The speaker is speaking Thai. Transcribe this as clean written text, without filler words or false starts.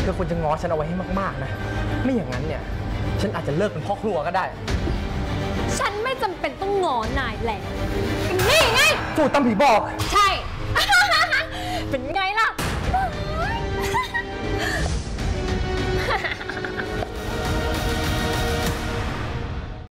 อควรจะง้อฉันเอาไว้ให้มากๆนะไม่อย่างนั้นเนี่ยฉันอาจจะเลิกเป็นพ่อครัวก็ได้ฉันไม่จำเป็นต้องง้อนายแล้วนี่ไงสูตรตำผีบอกใช่